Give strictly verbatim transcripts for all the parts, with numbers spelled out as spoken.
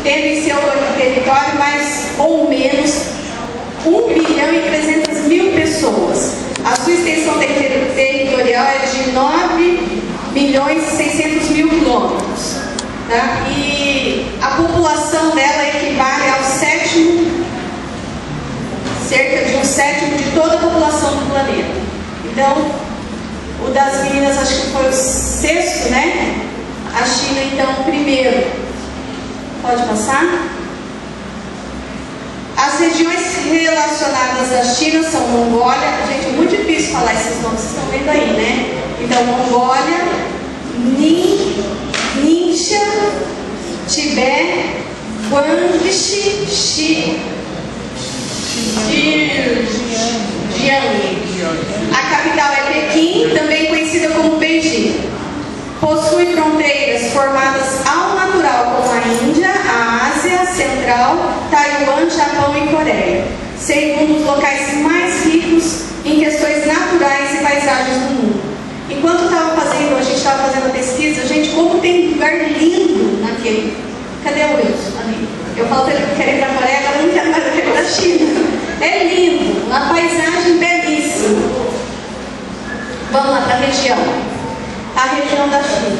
tendo em seu território mais ou menos um milhão e trezentas mil pessoas. A sua extensão ter territorial é de nove milhões e seiscentos mil quilômetros. Tá? E a população dela equivale ao sétimo, cerca de um sétimo de toda a população do planeta. Então, o das meninas acho que foi o sexto, né? A China, então, primeiro. Pode passar? As regiões relacionadas à China são Mongólia, gente, é muito difícil falar esses nomes, vocês estão vendo aí, né? Então, Mongólia, Nin, Ningxia, Tibete, Guangxi, Xi, Jiangxi. A capital é Pequim, também conhecida como Beijing. Possui fronteiras formadas ao natural com a Índia, a Ásia Central, Taiwan, Japão e Coreia, sendo um dos locais mais ricos em questões naturais e paisagens do mundo. Enquanto estava fazendo, a gente estava fazendo a pesquisa, gente, como tem lugar lindo naquele. Cadê o Wilson? Ali. Eu falo para ele que eu quero ir para a Coreia, agora eu não quero mais ir para a China. É lindo, uma paisagem belíssima. Vamos lá para a região. A região da China.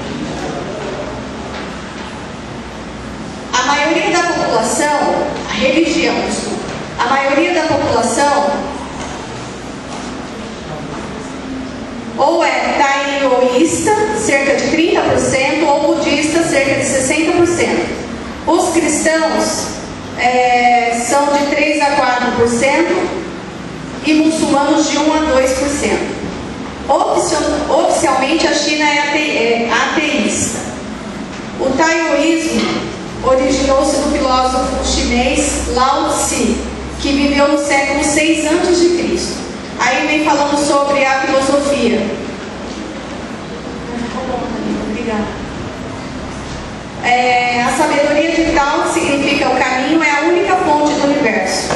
A maioria da população, a religião, desculpa, a maioria da população ou é taoísta, cerca de trinta por cento, ou budista, cerca de sessenta por cento. Os cristãos é, são de três a quatro por cento e muçulmanos de um a dois por cento. Oficialmente a China é, ate, é ateísta. O taoísmo originou-se do filósofo chinês Lao Tse, que viveu no século seis antes de Cristo. Aí vem falando sobre a filosofia. Obrigada. É, a sabedoria de Tao, que significa o caminho, é a única fonte do universo.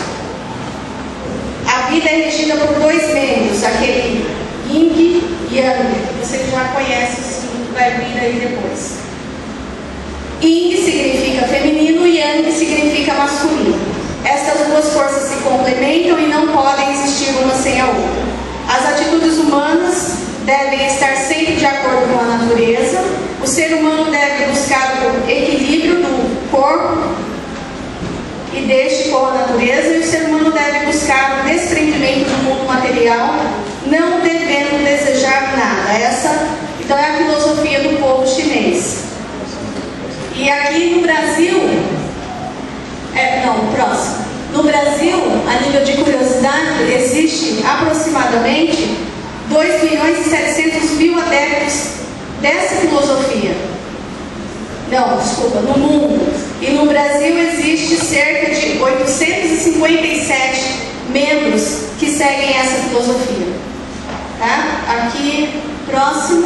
A vida é regida por dois membros, aquele Yin e Yang, você já conhece, sim, vai vir aí depois. Yin significa feminino e Yang significa masculino. Estas duas forças se complementam e não podem existir uma sem a outra. As atitudes humanas devem estar sempre de acordo com a natureza. O ser humano deve buscar o equilíbrio do corpo e deste com a natureza, e o ser humano deve buscar o desprendimento do mundo material, não devendo desejar nada. Essa, então, é a filosofia do povo chinês. E aqui no Brasil, é, não, próximo. No Brasil, a nível de curiosidade, existe aproximadamente dois milhões e setecentos mil adeptos dessa filosofia. Não, desculpa, no mundo. E no Brasil existe cerca de oitocentos e cinquenta e sete membros que seguem essa filosofia. Tá? Aqui, próximo.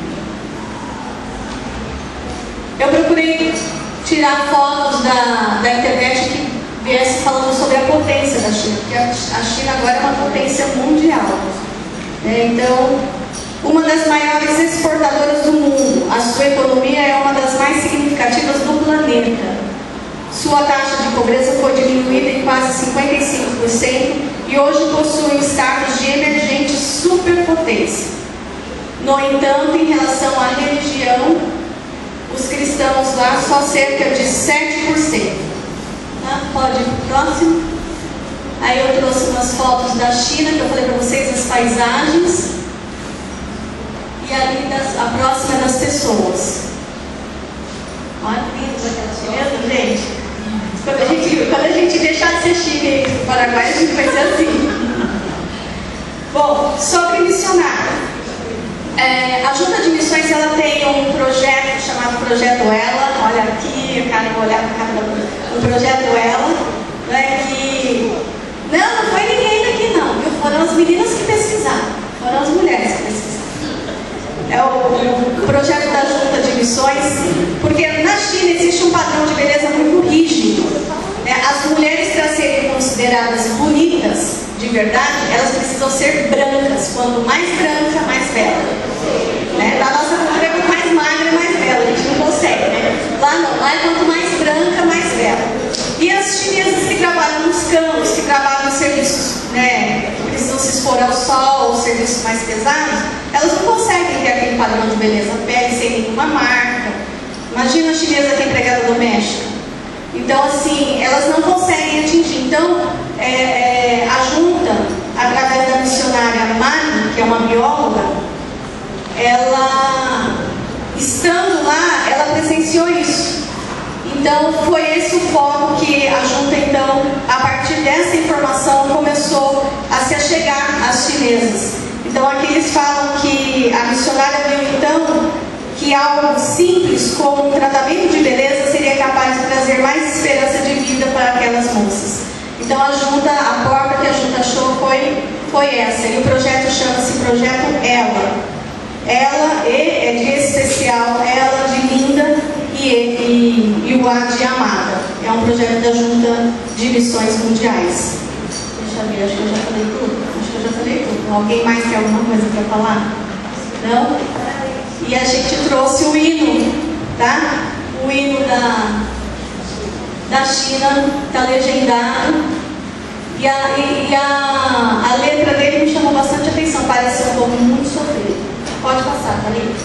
Eu procurei tirar fotos da, da internet que viesse falando sobre a potência da China, porque a China agora é uma potência mundial. É, então, uma das maiores exportadoras do mundo, a sua economia é uma das mais significativas do planeta. Sua taxa de pobreza foi diminuída em quase cinquenta e cinco por cento e hoje possui o status de emergente superpotência. No entanto, em relação à religião, os cristãos lá só cerca de sete por cento. Tá? Pode ir para o próximo. Aí eu trouxe umas fotos da China, que eu falei para vocês, as paisagens. E ali das, a próxima é das pessoas. Olha que lindo aquela chinesa, gente. Quando a gente, quando a gente deixar de ser Chile no Paraguai, a gente vai ser assim. Bom, sobre missionário. É, a Junta de Missões, ela tem um projeto chamado Projeto Ela. Olha aqui, a cara, vou olhar para a cara da o Projeto Ela, né, que não, não foi ninguém daqui não, viu? Foram as meninas que pesquisaram, foram as mulheres que pesquisaram. É o, o projeto da Junta de Missões, porque na China existe um padrão de beleza muito rígido. Né? As mulheres, para serem consideradas bonitas de verdade, elas precisam ser brancas. Quanto mais branca, mais bela. Da nossa cultura, quanto mais magra, mais bela. A gente não consegue, né? Lá não, lá é quanto mais branca, mais beleza pele, sem nenhuma marca. Imagina a chinesa que é empregada doméstica. Então, assim, elas não conseguem atingir. Então, é, é, a junta, através da missionária Mari, que é uma bióloga, ela, estando lá, ela presenciou isso. Então, foi esse o foco que a junta, então, a partir dessa informação, começou a se achegar às chinesas. Então, aqui eles falam que a missionária viu, então, que algo simples como um tratamento de beleza seria capaz de trazer mais esperança de vida para aquelas moças. Então, a junta, a porta que a junta achou foi, foi essa. E o projeto chama-se Projeto Ela. Ela, E é de especial, ela de linda e, e, e o A de amada. É um projeto da Junta de Missões Mundiais. Deixa eu ver, acho que eu já falei tudo. Acho que eu já falei tudo. Alguém mais tem alguma coisa para falar? Não? E a gente trouxe o hino, tá? O hino da, da China, está legendado. E, a, e, e a, a letra dele me chamou bastante atenção. Parece um pouco muito sofrido. Pode passar, Thalita.